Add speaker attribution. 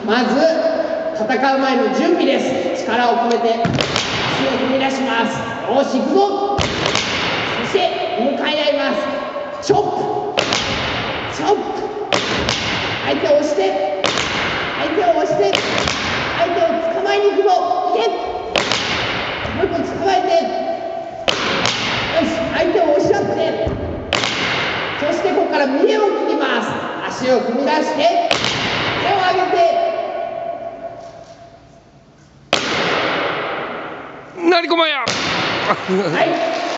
Speaker 1: まず戦う前の準備です。力を込めて足を踏み出します。よし行くぞ。そして向かい合います。チョップチョップ、相手を押して相手を押して相手を捕まえに行くぞ。いけ、もう一個捕まえて、よし相手を押し合って、そしてここから見栄を切ります。足を踏み出して手を上げて、
Speaker 2: なりこまや
Speaker 1: はい。